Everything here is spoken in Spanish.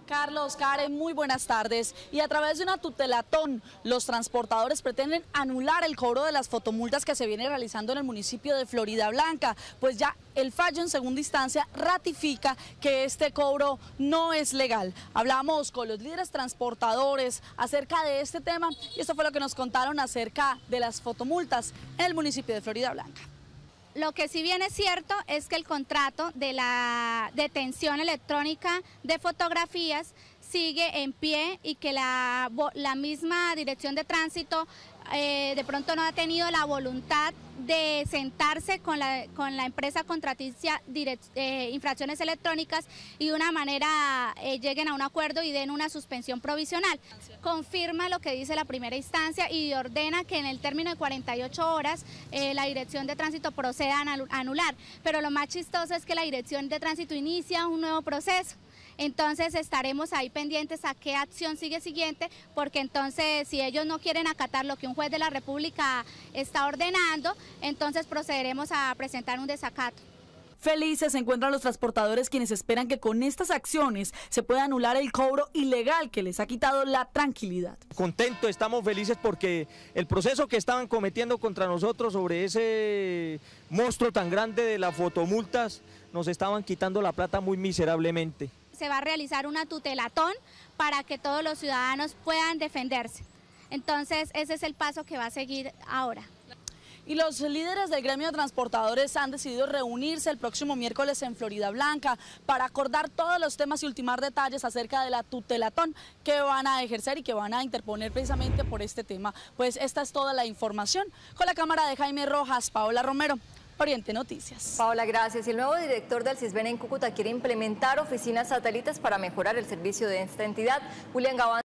Carlos, Karen, muy buenas tardes. Y a través de una tutelatón, los transportadores pretenden anular el cobro de las fotomultas que se viene realizando en el municipio de Floridablanca, pues ya el fallo en segunda instancia ratifica que este cobro no es legal. Hablamos con los líderes transportadores acerca de este tema y esto fue lo que nos contaron acerca de las fotomultas en el municipio de Floridablanca. Lo que sí bien es cierto es que el contrato de la detención electrónica de fotografías sigue en pie y que la misma Dirección de Tránsito de pronto no ha tenido la voluntad de sentarse con la empresa contratista infracciones electrónicas y de una manera lleguen a un acuerdo y den una suspensión provisional. Confirma lo que dice la primera instancia y ordena que en el término de 48 horas la Dirección de Tránsito proceda a anular. Pero lo más chistoso es que la Dirección de Tránsito inicia un nuevo proceso. Entonces estaremos ahí pendientes a qué acción sigue siguiente, porque entonces si ellos no quieren acatar lo que un juez de la República está ordenando, entonces procederemos a presentar un desacato. Felices se encuentran los transportadores quienes esperan que con estas acciones se pueda anular el cobro ilegal que les ha quitado la tranquilidad. Contentos, estamos felices porque el proceso que estaban cometiendo contra nosotros sobre ese monstruo tan grande de las fotomultas, nos estaban quitando la plata muy miserablemente. Se va a realizar una tutelatón para que todos los ciudadanos puedan defenderse. Entonces ese es el paso que va a seguir ahora. Y los líderes del gremio de transportadores han decidido reunirse el próximo miércoles en Floridablanca para acordar todos los temas y ultimar detalles acerca de la tutelatón que van a ejercer y que van a interponer precisamente por este tema. Pues esta es toda la información. Con la cámara de Jaime Rojas, Paola Romero, Oriente Noticias. Paola, gracias. Y el nuevo director del CISBEN en Cúcuta quiere implementar oficinas satélites para mejorar el servicio de esta entidad. Julián Gaván